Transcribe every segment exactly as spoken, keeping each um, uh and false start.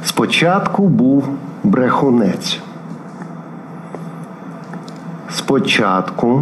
Спочатку був брехунець. Спочатку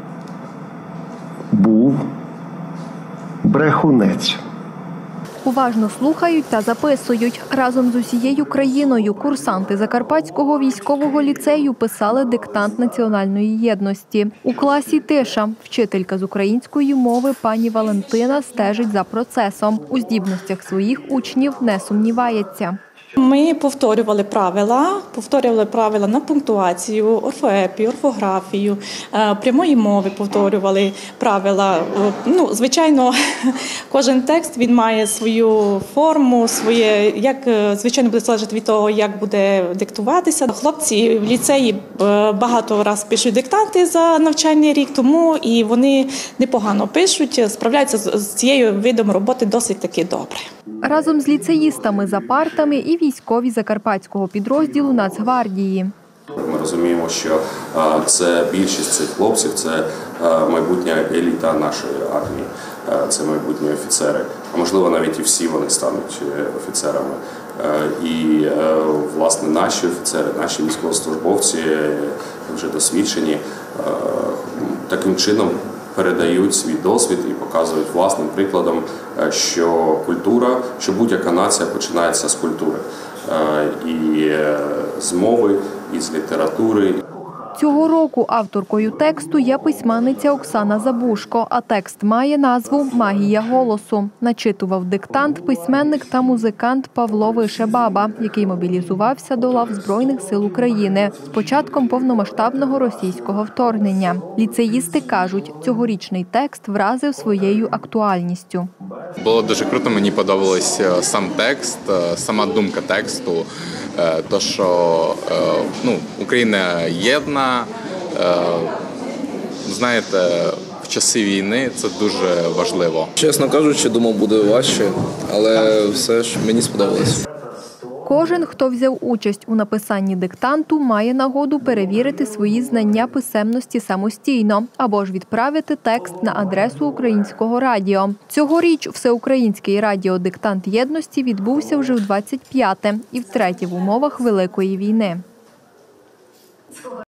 був брехунець. Уважно слухають та записують. Разом з усією країною курсанти Закарпатського військового ліцею писали диктант національної єдності. У класі тиша. Вчителька з української мови пані Валентина стежить за процесом. У здібностях своїх учнів не сумнівається. Ми повторювали правила, повторювали правила на пунктуацію, орфоепію, орфографію, прямої мови повторювали правила. Ну, звичайно, кожен текст він має свою форму, своє, як, звичайно, буде залежати від того, як буде диктуватися. Хлопці в ліцеї багато разів пишуть диктанти за навчальний рік, тому і вони непогано пишуть, справляються з цією видом роботи досить таки добре. Разом з ліцеїстами за партами і військові закарпатського підрозділу Нацгвардії. Ми розуміємо, що це більшість цих хлопців – це майбутня еліта нашої армії, це майбутні офіцери. А можливо, навіть і всі вони стануть офіцерами. І, власне, наші офіцери, наші військовослужбовці, вже досвідчені, таким чином передають свій досвід і показують власним прикладом, що культура, що будь-яка нація починається з культури. І з мови, і з літератури. Цього року авторкою тексту є письменниця Оксана Забушко, а текст має назву «Магія голосу». Начитував диктант письменник та музикант Павло Вишебаба, який мобілізувався до лав Збройних сил України з початком повномасштабного російського вторгнення. Ліцеїсти кажуть, цьогорічний текст вразив своєю актуальністю. Було дуже круто, мені подобався сам текст, сама думка тексту, то, що ну, Україна єдна, знаєте, в часи війни це дуже важливо. Чесно кажучи, думав, буде важче, але все ж мені сподобалось. Кожен, хто взяв участь у написанні диктанту, має нагоду перевірити свої знання писемності самостійно або ж відправити текст на адресу Українського радіо. Цьогоріч Всеукраїнський радіодиктант єдності відбувся вже в двадцять п'яте і втретє в умовах Великої війни.